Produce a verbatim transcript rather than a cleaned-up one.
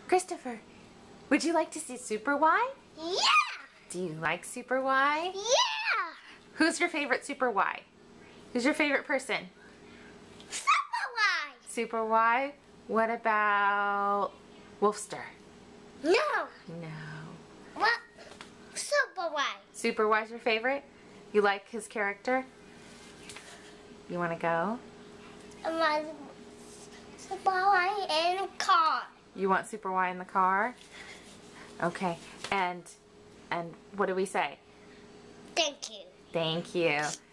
Christopher, would you like to see Super Y? Yeah! Do you like Super Y? Yeah! Who's your favorite Super Y? Who's your favorite person? Super Y! Super Y? What about Wolfster? No! No. What? Super Y. Super Y's your favorite? You like his character? You want to go? I want Super Y in a car. You want Super Y in the car? Okay. And and what do we say? Thank you. Thank you.